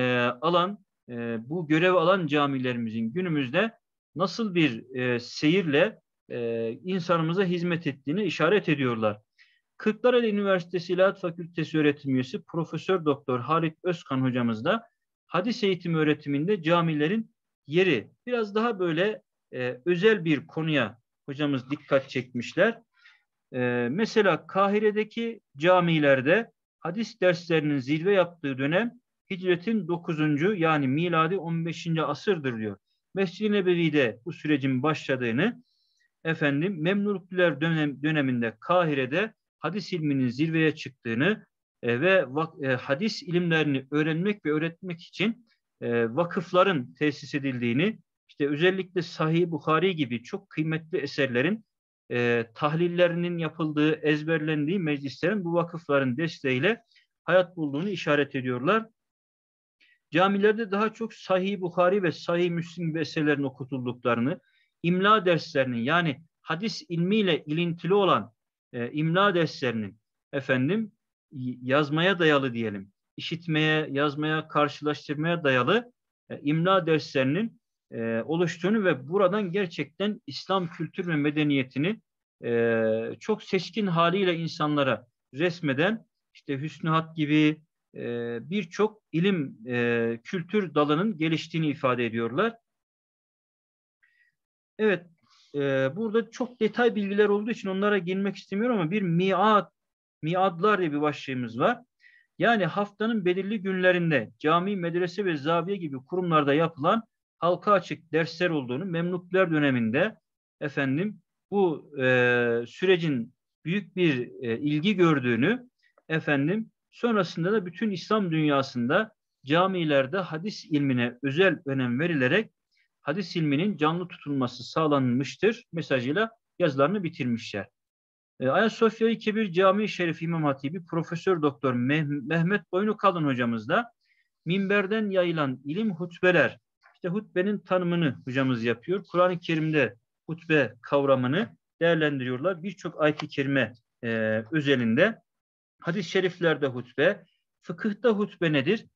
Speaker 1: bu görev alan camilerimizin günümüzde nasıl bir seyirle insanımıza hizmet ettiğini işaret ediyorlar. Kırklareli Üniversitesi İlahiyat Fakültesi öğretim üyesi Profesör Doktor Halit Özkan hocamız da hadis eğitimi öğretiminde camilerin yeri biraz daha böyle özel bir konuya hocamız dikkat çekmişler. Mesela Kahire'deki camilerde hadis derslerinin zirve yaptığı dönem hicretin 9. yani miladi 15. asırdır diyor. Mescid-i Nebevi'de bu sürecin başladığını, Memlukliler döneminde Kahire'de hadis ilminin zirveye çıktığını ve hadis ilimlerini öğrenmek ve öğretmek için vakıfların tesis edildiğini, işte özellikle Sahih Buhari gibi çok kıymetli eserlerin tahlillerinin yapıldığı, ezberlendiği meclislerin bu vakıfların desteğiyle hayat bulduğunu işaret ediyorlar. Camilerde daha çok Sahih Buhari ve Sahih Müslim gibi eserlerin okutulduklarını, imla derslerinin, yani hadis ilmiyle ilintili olan imla derslerinin yazmaya dayalı diyelim, işitmeye, yazmaya, karşılaştırmaya dayalı imla derslerinin oluştuğunu ve buradan gerçekten İslam kültür ve medeniyetini çok seçkin haliyle insanlara resmeden, işte Hüsnü Hat gibi birçok ilim kültür dalının geliştiğini ifade ediyorlar. Evet, burada çok detay bilgiler olduğu için onlara girmek istemiyorum ama bir miadlar diye bir başlığımız var. Yani haftanın belirli günlerinde cami, medrese ve zaviye gibi kurumlarda yapılan halka açık dersler olduğunu, Memlukler döneminde bu sürecin büyük bir ilgi gördüğünü, sonrasında da bütün İslam dünyasında camilerde hadis ilmine özel önem verilerek hadis ilminin canlı tutulması sağlanmıştır mesajıyla yazılarını bitirmişler. Ayasofya-i Kebir Camii Şerif İmam Hatibi Profesör Doktor Mehmet Boynukalın hocamız da minberden yayılan ilim hutbeler, işte hutbenin tanımını hocamız yapıyor. Kur'an-ı Kerim'de hutbe kavramını değerlendiriyorlar. Birçok ayet-i kerime özelinde. Hadis-i şeriflerde hutbe, fıkıhta hutbe nedir?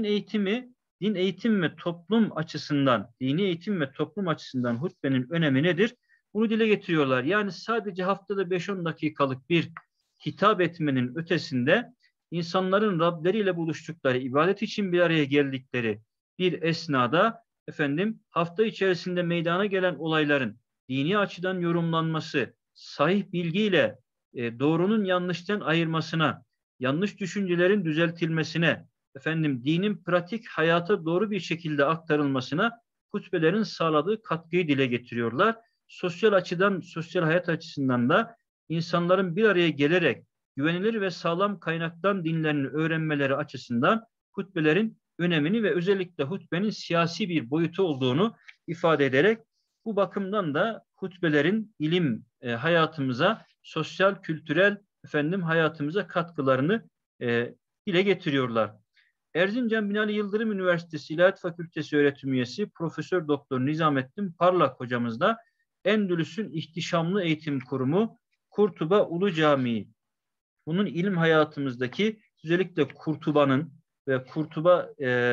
Speaker 1: Din eğitim ve toplum açısından, dini eğitim ve toplum açısından hutbenin önemi nedir? Bunu dile getiriyorlar. Yani sadece haftada 5-10 dakikalık bir hitap etmenin ötesinde insanların Rableriyle buluştukları, ibadet için bir araya geldikleri bir esnada hafta içerisinde meydana gelen olayların dini açıdan yorumlanması, sahih bilgiyle doğrunun yanlıştan ayırmasına, yanlış düşüncelerin düzeltilmesine, dinin pratik hayata doğru bir şekilde aktarılmasına hutbelerin sağladığı katkıyı dile getiriyorlar. Sosyal açıdan, sosyal hayat açısından da insanların bir araya gelerek güvenilir ve sağlam kaynaktan dinlerini öğrenmeleri açısından hutbelerin önemini ve özellikle hutbenin siyasi bir boyutu olduğunu ifade ederek bu bakımdan da hutbelerin ilim hayatımıza, sosyal, kültürel hayatımıza katkılarını dile getiriyorlar. Erzincan Binali Yıldırım Üniversitesi İlahiyat Fakültesi öğretim üyesi Profesör Doktor Nizamettin Parlak hocamız da Endülüs'ün ihtişamlı eğitim kurumu Kurtuba Ulu Camii. Bunun ilim hayatımızdaki özellikle Kurtuba'nın ve Kurtuba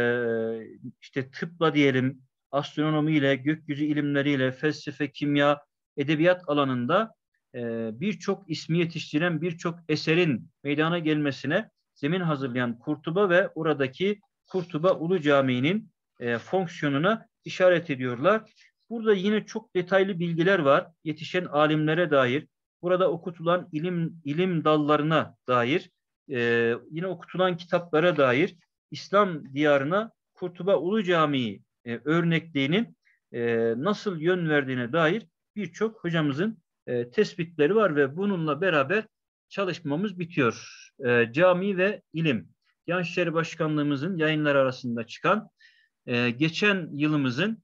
Speaker 1: işte tıpla diyelim, astronomiyle, gökyüzü ilimleriyle, felsefe, kimya, edebiyat alanında birçok ismi yetiştiren birçok eserin meydana gelmesine zemin hazırlayan Kurtuba ve oradaki Kurtuba Ulu Camii'nin fonksiyonuna işaret ediyorlar. Burada yine çok detaylı bilgiler var. Yetişen alimlere dair, burada okutulan ilim dallarına dair, yine okutulan kitaplara dair, İslam diyarına Kurtuba Ulu Camii örnekliğinin nasıl yön verdiğine dair birçok hocamızın tespitleri var ve bununla beraber çalışmamız bitiyor. Cami ve ilim. Diyanet İşleri Başkanlığımızın yayınlar arasında çıkan geçen yılımızın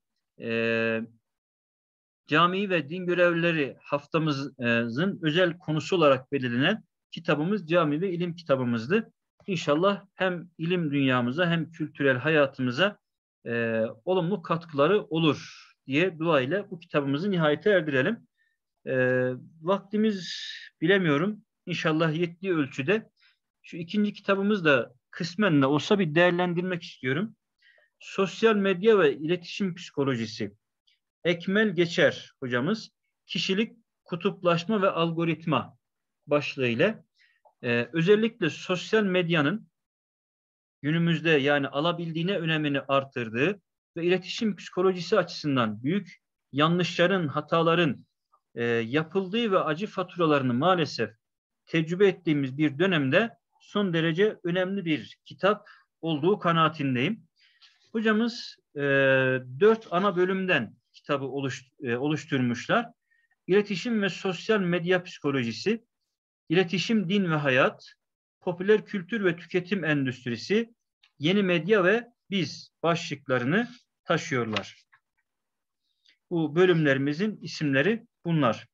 Speaker 1: cami ve din görevlileri haftamızın özel konusu olarak belirlenen kitabımız cami ve ilim kitabımızdı. İnşallah hem ilim dünyamıza hem kültürel hayatımıza olumlu katkıları olur diye dua ile bu kitabımızı nihayete erdirelim. Vaktimiz bilemiyorum. İnşallah yettiği ölçüde şu ikinci kitabımız da kısmen de olsa bir değerlendirmek istiyorum. Sosyal medya ve iletişim psikolojisi. Ekmel Geçer hocamız kişilik, kutuplaşma ve algoritma başlığıyla özellikle sosyal medyanın günümüzde yani alabildiğine önemini artırdığı, ve iletişim psikolojisi açısından büyük yanlışların, hataların yapıldığı ve acı faturalarını maalesef tecrübe ettiğimiz bir dönemde son derece önemli bir kitap olduğu kanaatindeyim. Hocamız 4 ana bölümden kitabı oluşturmuşlar. İletişim ve sosyal medya psikolojisi, iletişim, din ve hayat, popüler kültür ve tüketim endüstrisi, yeni medya ve biz başlıklarını taşıyorlar. Bu bölümlerimizin isimleri bunlar.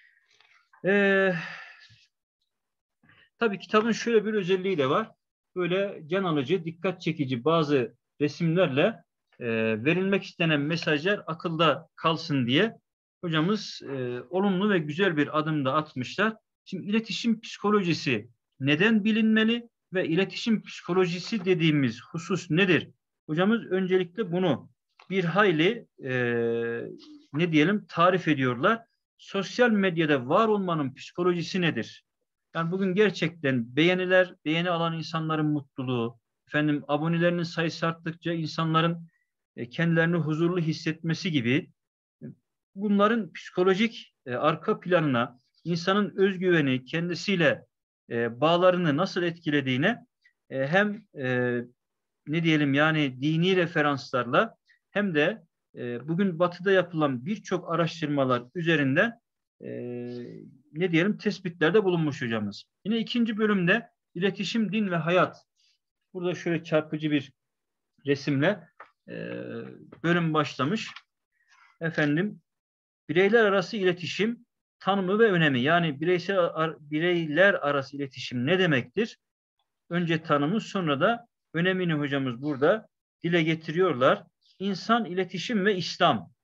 Speaker 1: Tabii kitabın şöyle bir özelliği de var. Böyle can alıcı, dikkat çekici bazı resimlerle verilmek istenen mesajlar akılda kalsın diye hocamız olumlu ve güzel bir adım da atmışlar. Şimdi iletişim psikolojisi neden bilinmeli ve iletişim psikolojisi dediğimiz husus nedir? Hocamız öncelikle bunu bir hayli ne diyelim tarif ediyorlar. Sosyal medyada var olmanın psikolojisi nedir? Yani bugün gerçekten beğeni alan insanların mutluluğu, efendim abonelerinin sayısı arttıkça insanların kendilerini huzurlu hissetmesi gibi bunların psikolojik arka planına, insanın özgüveni, kendisiyle bağlarını nasıl etkilediğine hem ne diyelim yani dini referanslarla hem de bugün Batı'da yapılan birçok araştırmalar üzerinden ne diyelim tespitlerde bulunmuş hocamız. Yine ikinci bölümde iletişim, din ve hayat. Burada şöyle çarpıcı bir resimle bölüm başlamış. Efendim bireyler arası iletişim tanımı ve önemi. Yani bireyler arası iletişim ne demektir? Önce tanımı sonra da önemini hocamız burada dile getiriyorlar. İnsan, iletişim ve İslam.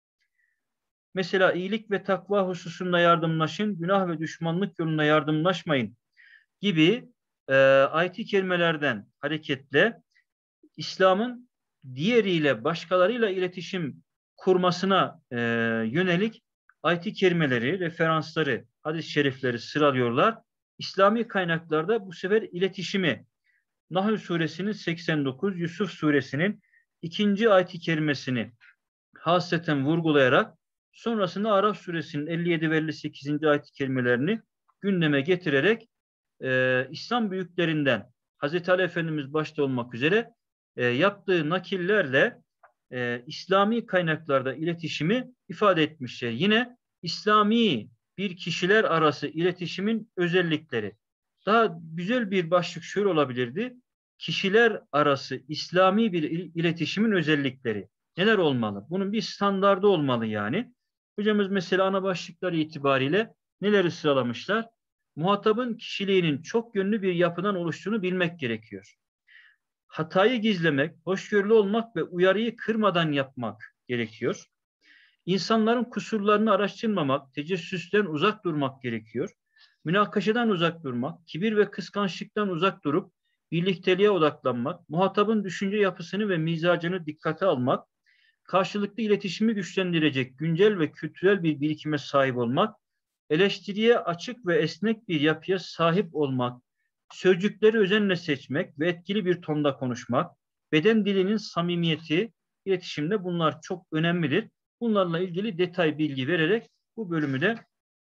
Speaker 1: Mesela iyilik ve takva hususunda yardımlaşın, günah ve düşmanlık yolunda yardımlaşmayın gibi ayet-i kerimelerden hareketle İslam'ın diğeriyle, başkalarıyla iletişim kurmasına yönelik ayet-i kerimeleri, referansları, hadis-i şerifleri sıralıyorlar. İslami kaynaklarda bu sefer iletişimi Nahl suresinin 89, Yusuf suresinin 2. ayet-i kerimesini hasreten vurgulayarak sonrasında Araf suresinin 57 ve 58. ayet-i kerimelerini gündeme getirerek İslam büyüklerinden Hazreti Ali Efendimiz başta olmak üzere yaptığı nakillerle İslami kaynaklarda iletişimi ifade etmişler. Yine İslami bir kişiler arası iletişimin özellikleri. Daha güzel bir başlık şöyle olabilirdi. Kişiler arası İslami bir iletişimin özellikleri. Neler olmalı? Bunun bir standardı olmalı yani. Hocamız mesela ana başlıklar itibariyle neleri sıralamışlar? Muhatabın kişiliğinin çok yönlü bir yapıdan oluştuğunu bilmek gerekiyor. Hatayı gizlemek, hoşgörülü olmak ve uyarıyı kırmadan yapmak gerekiyor. İnsanların kusurlarını araştırmamak, tecessüsten uzak durmak gerekiyor. Münakaşadan uzak durmak, kibir ve kıskançlıktan uzak durup birlikteliğe odaklanmak, muhatabın düşünce yapısını ve mizacını dikkate almak, karşılıklı iletişimi güçlendirecek güncel ve kültürel bir birikime sahip olmak, eleştiriye açık ve esnek bir yapıya sahip olmak, sözcükleri özenle seçmek ve etkili bir tonda konuşmak, beden dilinin samimiyeti, iletişimde bunlar çok önemlidir. Bunlarla ilgili detay bilgi vererek bu bölümü de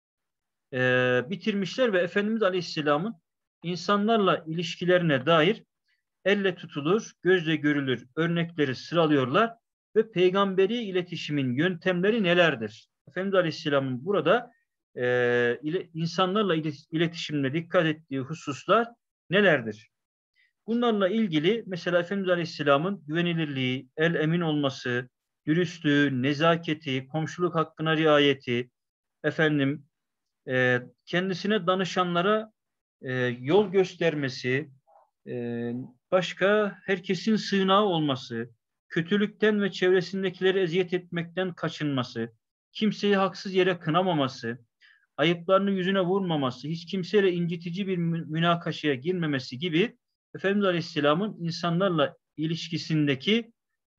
Speaker 1: bitirmişler ve Efendimiz Aleyhisselam'ın insanlarla ilişkilerine dair elle tutulur, gözle görülür örnekleri sıralıyorlar ve peygamberi iletişimin yöntemleri nelerdir? Efendimiz Aleyhisselam'ın burada insanlarla iletişimde dikkat ettiği hususlar nelerdir? Bunlarla ilgili mesela Efendimiz Aleyhisselam'ın güvenilirliği, el emin olması, dürüstlüğü, nezaketi, komşuluk hakkına riayeti, efendim kendisine danışanlara yol göstermesi, başka herkesin sığınağı olması, kötülükten ve çevresindekileri eziyet etmekten kaçınması, kimseyi haksız yere kınamaması, ayıplarını yüzüne vurmaması, hiç kimseyle incitici bir münakaşaya girmemesi gibi Efendimiz Aleyhisselam'ın insanlarla ilişkisindeki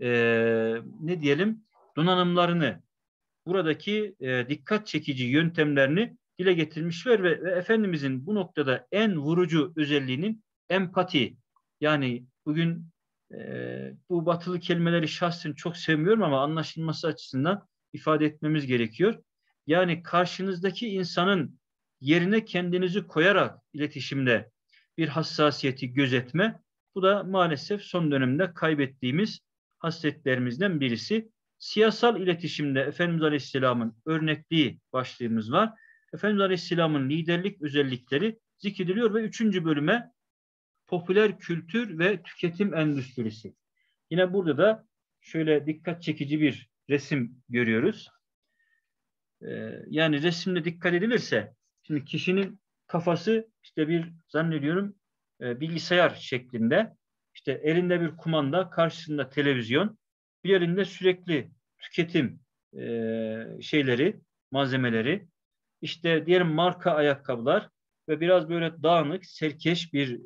Speaker 1: ne diyelim donanımlarını, buradaki dikkat çekici yöntemlerini dile getirmişler ve Efendimizin bu noktada en vurucu özelliğinin empati. Yani bugün Bu batılı kelimeleri şahsen çok sevmiyorum ama anlaşılması açısından ifade etmemiz gerekiyor. Yani karşınızdaki insanın yerine kendinizi koyarak iletişimde bir hassasiyeti gözetme, bu da maalesef son dönemde kaybettiğimiz hasletlerimizden birisi. Siyasal iletişimde Efendimiz Aleyhisselam'ın örnekliği başlığımız var. Efendimiz Aleyhisselam'ın liderlik özellikleri zikrediliyor ve 3. bölüme popüler kültür ve tüketim endüstrisi. Yine burada da şöyle dikkat çekici bir resim görüyoruz. Yani resimde dikkat edilirse, şimdi kişinin kafası işte bir zannediyorum bilgisayar şeklinde, işte elinde bir kumanda, karşısında televizyon, bir elinde sürekli tüketim şeyleri, malzemeleri, işte diyelim marka ayakkabılar ve biraz böyle dağınık, serkeş bir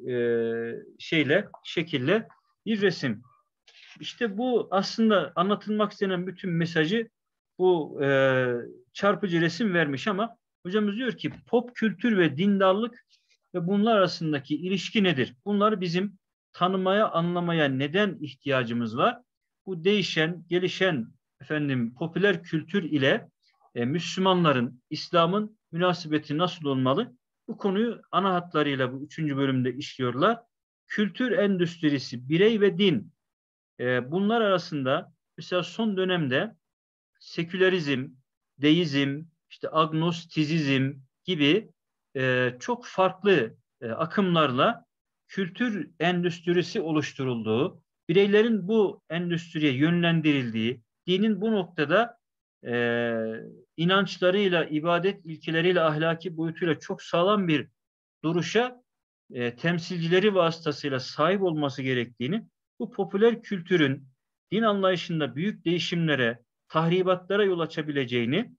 Speaker 1: şekille bir resim. İşte bu aslında anlatılmak istenen bütün mesajı bu çarpıcı resim vermiş ama hocamız diyor ki pop kültür ve dindarlık ve bunlar arasındaki ilişki nedir? Bunları bizim tanımaya, anlamaya neden ihtiyacımız var? Bu değişen, gelişen popüler kültür ile Müslümanların, İslam'ın münasebeti nasıl olmalı? Bu konuyu ana hatlarıyla bu 3. bölümde işliyorlar. Kültür endüstrisi, birey ve din. Bunlar arasında mesela son dönemde sekülerizm, deizm, işte agnostizizm gibi çok farklı akımlarla kültür endüstrisi oluşturulduğu, bireylerin bu endüstriye yönlendirildiği, dinin bu noktada e, inançlarıyla, ibadet ilkeleriyle, ahlaki boyutuyla çok sağlam bir duruşa temsilcileri vasıtasıyla sahip olması gerektiğini, bu popüler kültürün din anlayışında büyük değişimlere, tahribatlara yol açabileceğini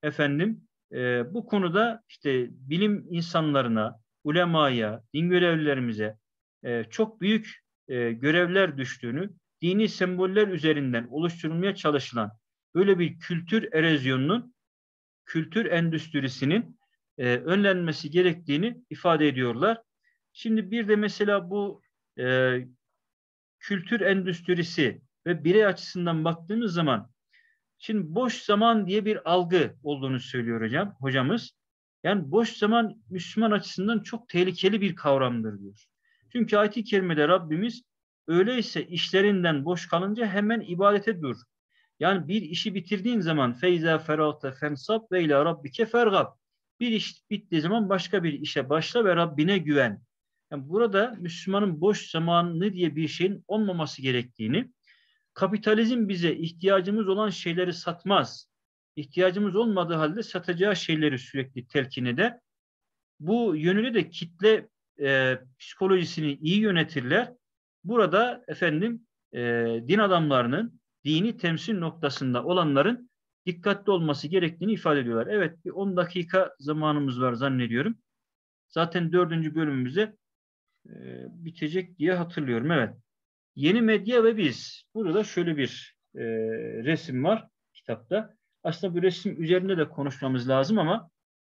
Speaker 1: bu konuda işte bilim insanlarına, ulemaya, din görevlilerimize çok büyük görevler düştüğünü, dini semboller üzerinden oluşturulmaya çalışılan böyle bir kültür erozyonunun, kültür endüstrisinin önlenmesi gerektiğini ifade ediyorlar. Şimdi bir de mesela bu e, kültür endüstrisi ve birey açısından baktığımız zaman, şimdi boş zaman diye bir algı olduğunu söylüyor hocamız. Yani boş zaman Müslüman açısından çok tehlikeli bir kavramdır diyor. Çünkü ayet-i kerimede Rabbimiz öyleyse işlerinden boş kalınca hemen ibadete dur. Yani bir işi bitirdiğin zaman feyza feragte fensab ve ila rabbike fergab. Bir iş bittiği zaman başka bir işe başla ve Rabbine güven. Yani burada Müslümanın boş zamanı diye bir şeyin olmaması gerektiğini, kapitalizm bize ihtiyacımız olan şeyleri satmaz. İhtiyacımız olmadığı halde satacağı şeyleri sürekli telkin eder. Bu yönüyle de kitle psikolojisini iyi yönetirler. Burada din adamlarının dini temsil noktasında olanların dikkatli olması gerektiğini ifade ediyorlar. Evet, bir 10 dakika zamanımız var zannediyorum. Zaten 4. bölümümüzde bitecek diye hatırlıyorum. Evet. Yeni medya ve biz. Burada şöyle bir resim var kitapta. Aslında bu resim üzerinde de konuşmamız lazım ama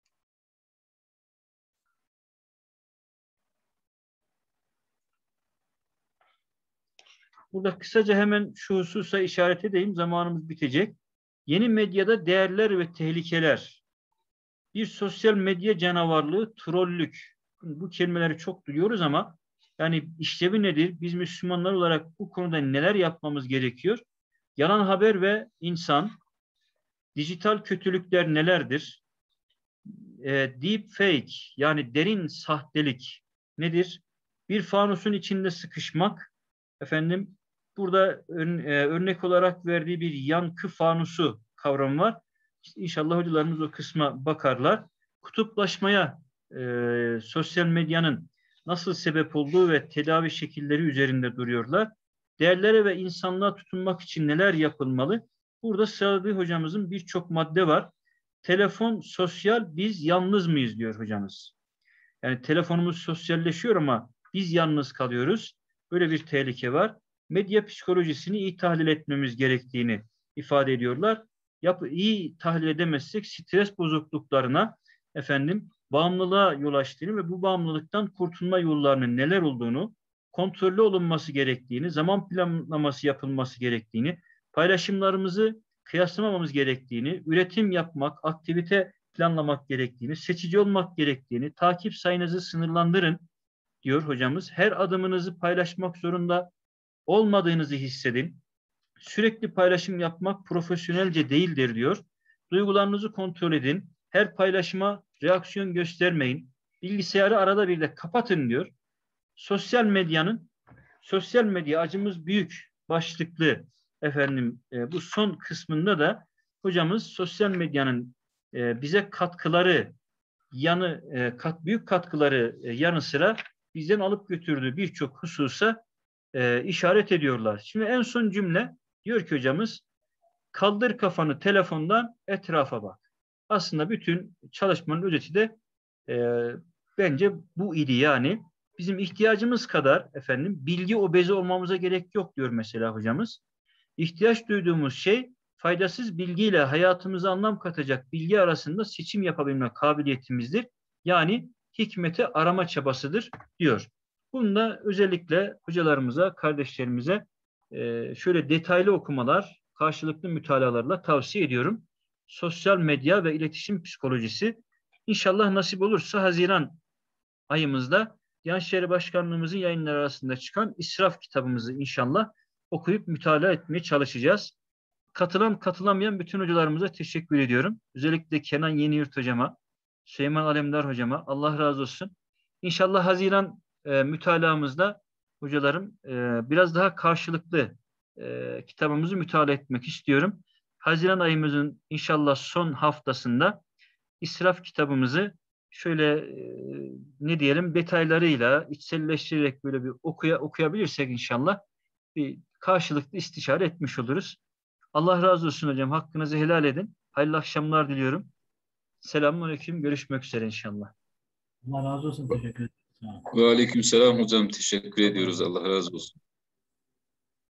Speaker 1: burada kısaca hemen şu hususa işaret edeyim. Zamanımız bitecek. Yeni medyada değerler ve tehlikeler. Bir sosyal medya canavarlığı, trollük. Bu kelimeleri çok duyuyoruz ama yani işlevi nedir? Biz Müslümanlar olarak bu konuda neler yapmamız gerekiyor? Yalan haber ve insan, dijital kötülükler nelerdir? Deep fake yani derin sahtelik nedir? Bir fanusun içinde sıkışmak. Burada örnek olarak verdiği bir yankı fanusu kavramı var. İşte İnşallah hocalarımız o kısma bakarlar. Kutuplaşmaya sosyal medyanın nasıl sebep olduğu ve tedavi şekilleri üzerinde duruyorlar. Değerlere ve insanlığa tutunmak için neler yapılmalı? Burada sıraladığı hocamızın birçok madde var. Telefon sosyal, biz yalnız mıyız diyor hocamız. Yani telefonumuz sosyalleşiyor ama biz yalnız kalıyoruz. Böyle bir tehlike var. Medya psikolojisini iyi tahlil etmemiz gerektiğini ifade ediyorlar. İyi tahlil edemezsek stres bozukluklarına bağımlılığa yol açtığını ve bu bağımlılıktan kurtulma yollarının neler olduğunu, kontrollü olunması gerektiğini, zaman planlaması yapılması gerektiğini, paylaşımlarımızı kıyaslamamamız gerektiğini, üretim yapmak, aktivite planlamak gerektiğini, seçici olmak gerektiğini, takip sayınızı sınırlandırın diyor hocamız. Her adımınızı paylaşmak zorunda olmadığınızı hissedin. Sürekli paylaşım yapmak profesyonelce değildir diyor. Duygularınızı kontrol edin. Her paylaşıma reaksiyon göstermeyin. Bilgisayarı arada bir de kapatın diyor. Sosyal medya acımız büyük başlıklı bu son kısmında da hocamız sosyal medyanın bize katkıları büyük katkıları yanı sıra bizden alıp götürdüğü birçok hususa işaret ediyorlar. Şimdi en son cümle diyor ki hocamız, kaldır kafanı telefondan, etrafa bak. Aslında bütün çalışmanın özeti de bence bu idi. Yani bizim ihtiyacımız kadar bilgi obezi olmamıza gerek yok diyor mesela hocamız. İhtiyaç duyduğumuz şey faydasız bilgiyle hayatımıza anlam katacak bilgi arasında seçim yapabilme kabiliyetimizdir. Yani hikmeti arama çabasıdır diyor. Bunu da özellikle hocalarımıza, kardeşlerimize şöyle detaylı okumalar, karşılıklı mütalalarla tavsiye ediyorum. Sosyal medya ve iletişim psikolojisi. İnşallah nasip olursa Haziran ayımızda Diyanet İşleri Başkanlığımızın yayınları arasında çıkan İsraf kitabımızı inşallah okuyup mütalaa etmeye çalışacağız. Katılamayan bütün hocalarımıza teşekkür ediyorum. Özellikle Kenan Yeniyurt hocama, Süleyman Alemdar hocama Allah razı olsun. İnşallah Haziran mütalaamızda hocalarım biraz daha karşılıklı kitabımızı mütalaa etmek istiyorum. Haziran ayımızın inşallah son haftasında İsraf kitabımızı şöyle detaylarıyla içselleştirerek böyle bir okuyabilirsek inşallah bir karşılıklı istişare etmiş oluruz. Allah razı olsun hocam. Hakkınızı helal edin. Hayırlı akşamlar diliyorum. Selamünaleyküm. Görüşmek üzere inşallah.
Speaker 2: Allah razı olsun. Teşekkür ederim.
Speaker 3: Ve aleykümselam hocam. Teşekkür ediyoruz. Allah razı olsun.